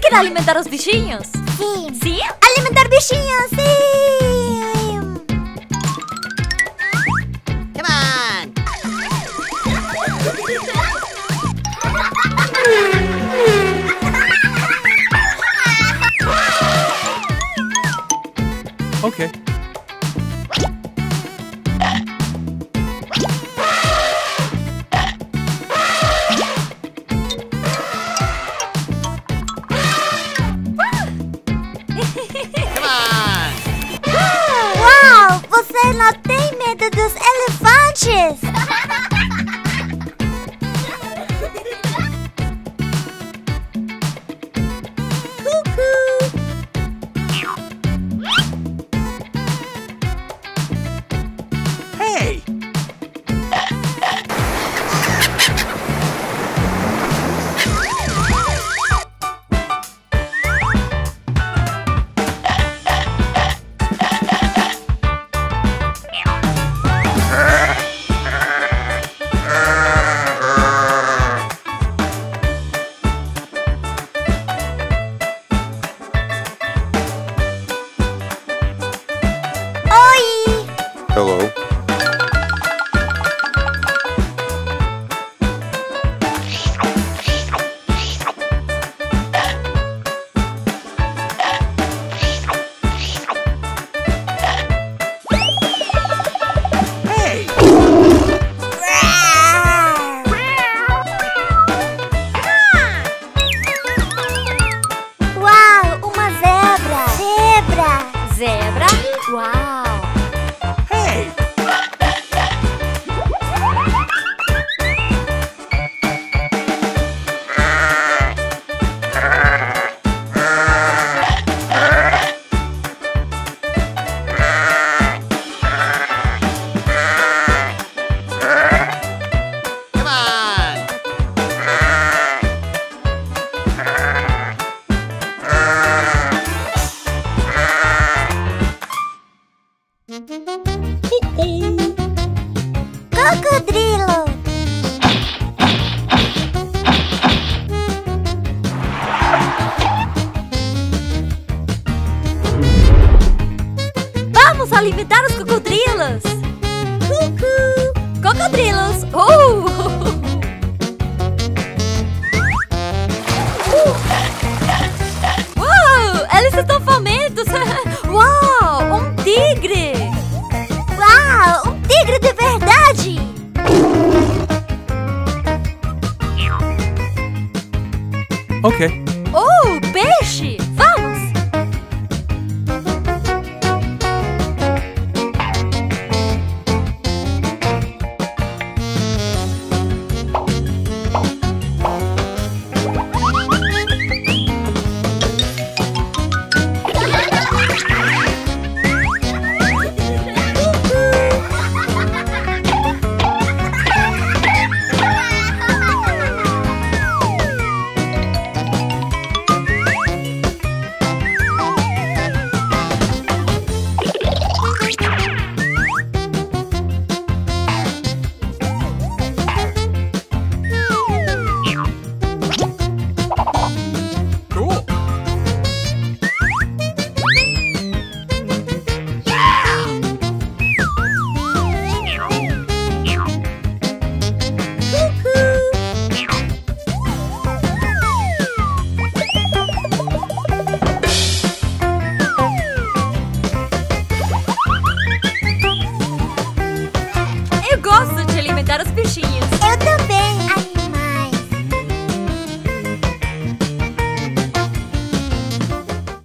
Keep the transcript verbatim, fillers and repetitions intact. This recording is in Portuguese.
quer alimentar os bichinhos? Sim. Sim? Alimentar bichinhos, sim. Come on. Okay. Come on. Uau, você não tem medo dos elefantes? Hey! Oi! Hello. Hey! Uau, uma zebra! Zebra! Zebra? Uau! Hey! Come on. Cocodrilo! Vamos alimentar os cocodrilos! Cucu! Cocodrilos! Uh! Uau! Eles estão famintos! Uau! Um tigre! Uau, um tigre de verdade! Okay.